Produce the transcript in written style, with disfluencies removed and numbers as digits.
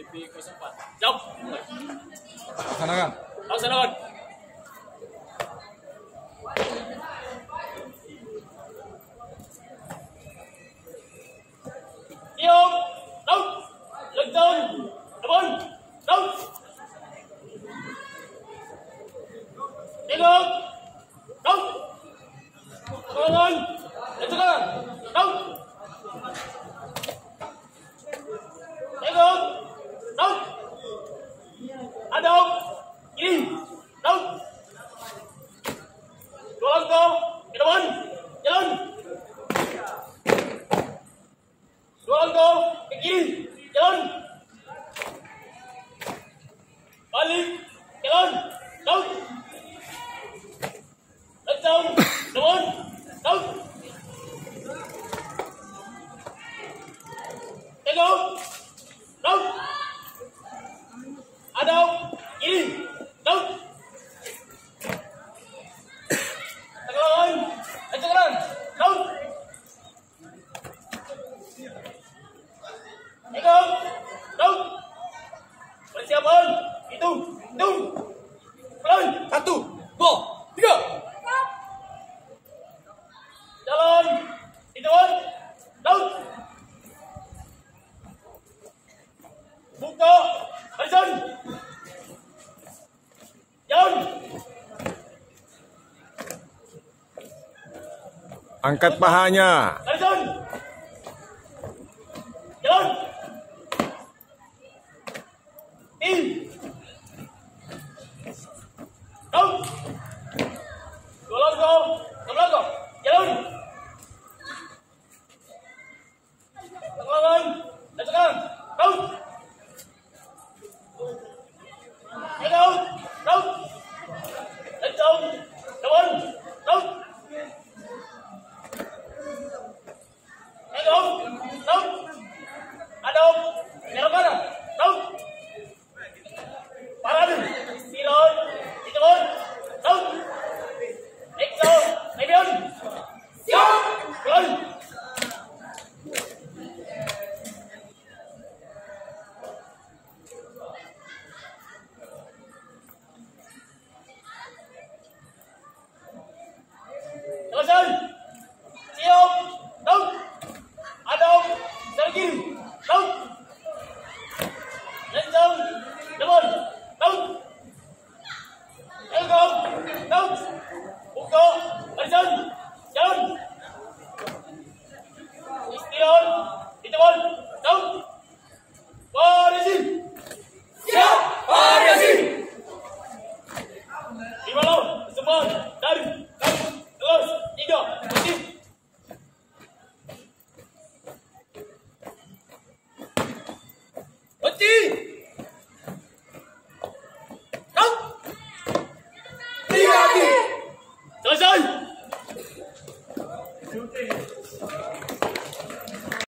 TV04. Jauh. Laksanakan. Laksanakan. Yêu, đâu, lên trên, đập ơn, đâu, đi luôn, đâu, lên lên, lên trên lên, đâu, đi luôn, đâu, anh đâu, đi, đâu, luôn cô, cái đập ơn, lên. Doang kau ke kiri, jalan. Balik, jalan. Down. Let's down. Down. Down. Tengok. Down. Ada kiri. Down. Tengok. Tengok. Down. Ego, đâu, persiapan, itu, mulai, 1, 2, 3, jalan, hidupkan, đâu, buka, barisan, jalan, Angkat pahanya.